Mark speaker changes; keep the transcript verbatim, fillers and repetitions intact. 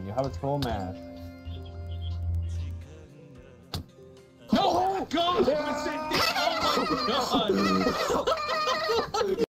Speaker 1: You have a troll mask.
Speaker 2: No! God! Oh my god!